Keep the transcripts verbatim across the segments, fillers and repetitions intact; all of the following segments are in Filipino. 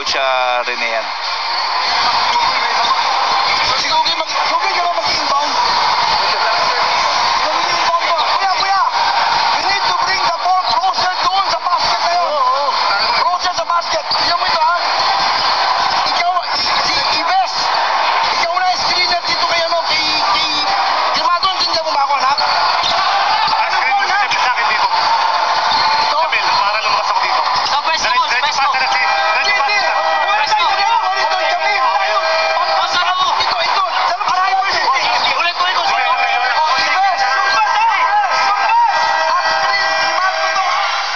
Coach uh, Rene yan. Si Gugi, mag Gugi ka ba mag-inbound? Mag-inbound ba? Kuya, kuya! You need to bring the ball closer doon sa basket na yun. Closer sa basket. Tignan mo ito, ha? Ikaw, si Ives, ikaw na screener dito kay ano, kay, kay, kay Madon, tingnan mo ba ako, anak? Screen mo sabi sa akin dito. Ito? Sabi, para lumabas ako dito. Sa pwesto mo, sa Diretso pwesto. pasa na si... Diretso pasa na. Pwesto! Ganito, Jamil! Pasa na mo. Ito, ito! Saan ba tayo? Ulit, ulit, ulit. Oh, Ives! Sumbas! Sumbas! Screen! Si Madon to!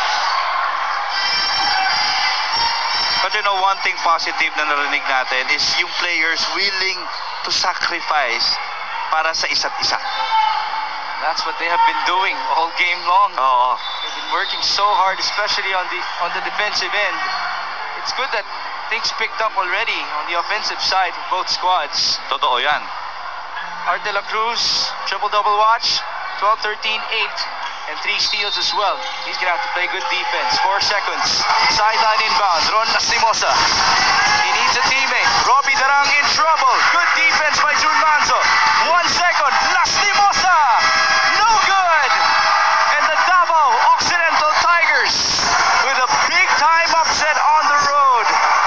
But you know, one thing positive na narinig natin is yung players willing to sacrifice para sa isa't isa. That's what they have been doing all game long. Oo. They've been working so hard, especially on the on the defensive end. It's good that things picked up already on the offensive side of both squads. Totoo yan. Art de la Cruz, triple-double watch, twelve, thirteen, eight, and three steals as well. He's gonna have to play good defense. Four seconds. Sideline inbound. Ron Lastimosa. He needs a teammate. Robbie Darang in trouble. Good defense by Jun Manzo. One second. Lastimosa. No good. And the Davao Occidental Tigers with a big-time upset on the road.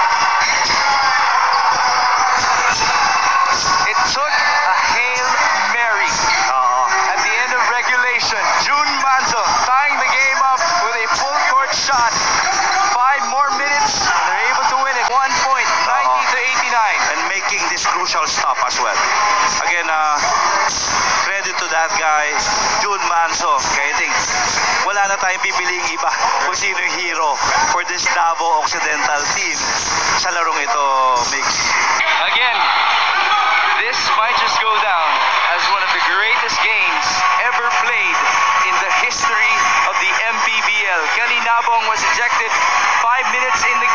It took a Hail Mary. At the end of regulation, Jun Manzo tying the game up with a full court shot. Five more minutes, and they're able to win it. One point, ninety to eighty-nine. And making this crucial stop as well. Again, uh, credit to that guy, Jun Manzo. Kaya I think, wala na tayong pipiling iba kung sino yung hero for this Davao Occidental team sa larong ito, Mix. Again, this might just go down as one of the greatest games ever played in the history of the M P B L. Kelly Nabong was ejected five minutes in the